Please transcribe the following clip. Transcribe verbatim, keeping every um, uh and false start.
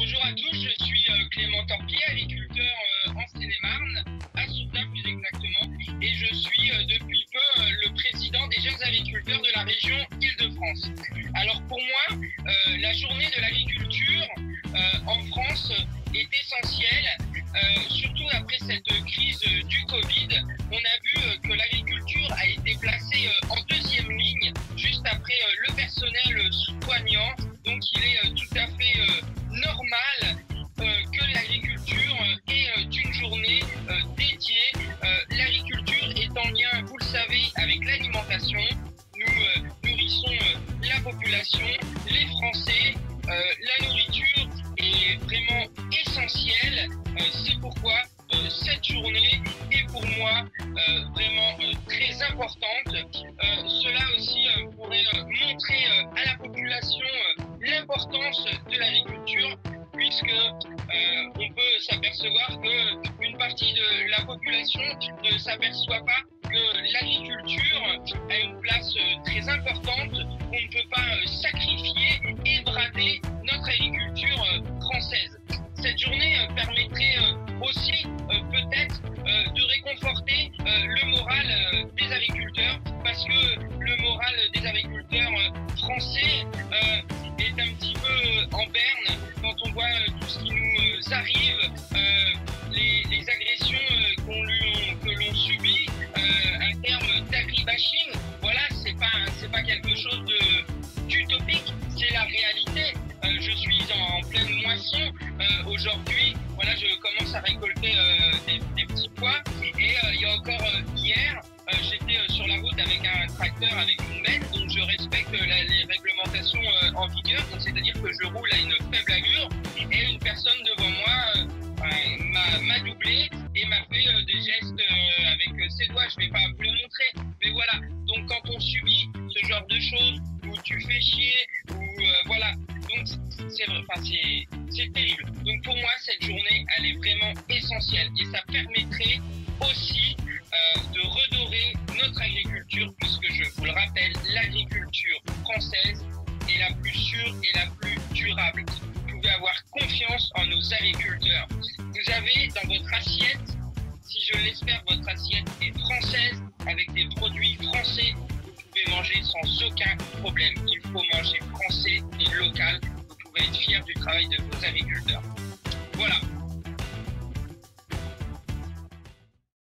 Bonjour à tous, je suis euh, Clément Torpier, agriculteur euh, en Seine-et-Marne, à Sourda plus exactement, et je suis euh, depuis peu euh, le président des jeunes agriculteurs de la région Île-de-France. Alors pour moi, euh, la journée de l'agriculture euh, en France est essentielle, euh, surtout après cette crise euh, du Covid. On a vu euh, que l'agriculture a été placée euh, en deuxième ligne, juste après euh, le personnel euh, soignant, donc il est euh, tout à fait euh, normal euh, que l'agriculture euh, ait euh, une journée euh, dédiée. Euh, l'agriculture est en lien, vous le savez, avec l'alimentation. Nous euh, nourrissons euh, la population, les Français. Euh, la nourriture est vraiment essentielle. Euh, C'est pourquoi euh, cette journée est pour moi euh, vraiment euh, très importante. Euh, cela aussi euh, pourrait euh, montrer euh, à la population euh, l'importance de l'agriculture, puisque euh, on peut s'apercevoir qu'une partie de la population ne s'aperçoit pas que l'agriculture a une place euh, très importante, qu'on ne peut pas euh, sacrifier et brader notre agriculture euh, française. Cette journée euh, permettrait euh, aussi euh, peut-être euh, de réconforter euh, le moral euh, des agriculteurs, parce que le moral des agriculteurs euh, français euh, est un petit peu euh, en berne quand on voit euh, tout ce qui nous euh, arrive, euh, les, les agressions euh, qu'on lui- que l'on subit, euh, un terme d'agribashing. Voilà, c'est pas c'est pas quelque chose de d'utopique, c'est la réalité. Euh, je suis en, en pleine moisson euh, aujourd'hui. Voilà, je commence à récolter euh, des, des petits pois. Et euh, il y a encore euh, hier, euh, j'étais euh, sur la route avec un tracteur, avec une benne, donc je respecte euh, la- les réglementations euh, en vigueur. Donc c'est-à-dire que je roule à une faible allure et une personne devant moi euh, euh, m'a m'a doublé et m'a fait euh, des gestes euh, avec euh, ses doigts. Je vais pas vous le montrer, mais voilà. Donc quand on subit ce genre de choses où tu fais chier, ou euh, voilà, donc c'est vrai, enfin c'est c'est terrible. Donc pour moi cette journée elle est vraiment essentielle et ça permettrait aussi euh, de redorer notre agriculture, puisque je vous le rappelle, l'agriculture française est la plus sûre et la plus durable. Vous pouvez avoir confiance en nos agriculteurs. Vous avez dans votre assiette, si je l'espère, votre assiette est française avec des produits français. Vous pouvez manger sans aucun problème. Il faut manger français et local. Vous pouvez être fier du travail de vos agriculteurs. Voilà.